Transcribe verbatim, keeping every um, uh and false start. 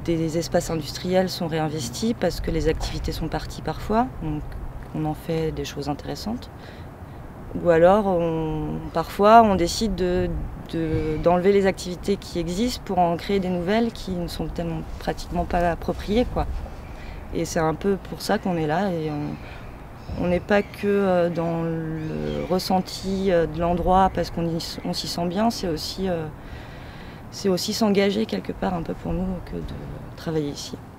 des espaces industriels sont réinvestis parce que les activités sont parties parfois, donc on en fait des choses intéressantes. Ou alors, on, parfois, on décide de, de, d'enlever les activités qui existent pour en créer des nouvelles qui ne sont tellement, pratiquement pas appropriées, quoi. Et c'est un peu pour ça qu'on est là. Et on n'est pas que dans le ressenti de l'endroit parce qu'on y, on s'y sent bien, c'est aussi, euh, c'est aussi s'engager quelque part un peu pour nous que de travailler ici.